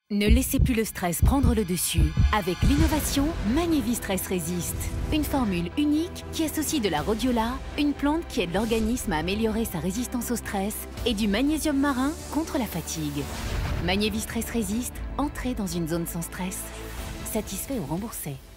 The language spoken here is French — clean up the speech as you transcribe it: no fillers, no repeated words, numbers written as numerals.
Ne laissez plus le stress prendre le dessus avec l'innovation Magnévis Stress Resist. Une formule unique qui associe de la rhodiola, une plante qui aide l'organisme à améliorer sa résistance au stress, et du magnésium marin contre la fatigue. Magnévis Stress Resist, entrez dans une zone sans stress. Satisfait ou remboursé.